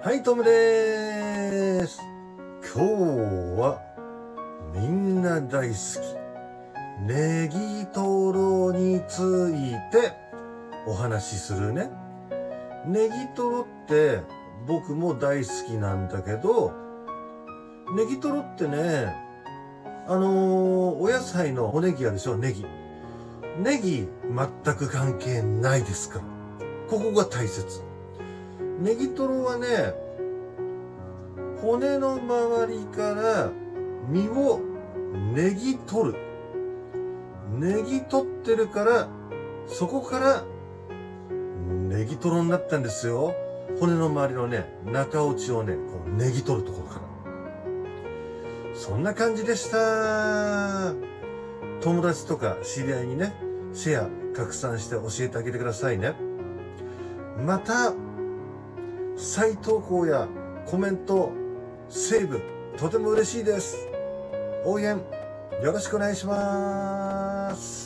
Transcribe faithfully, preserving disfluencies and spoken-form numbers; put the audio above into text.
はい、トムでーす。今日はみんな大好きネギトロについてお話しするね。ネギトロって僕も大好きなんだけど、ネギトロってね、あのー、お野菜のおネギあるでしょ、ネギ。ネギ全く関係ないですから。ここが大切。ネギトロはね、骨の周りから身をネギ取る。ネギ取ってるから、そこからネギトロになったんですよ。骨の周りのね、中落ちをね、こうネギ取るところから。そんな感じでした。友達とか知り合いにね、シェア、拡散して教えてあげてくださいね。また、再投稿やコメント、セーブ、とても嬉しいです。応援、よろしくお願いします。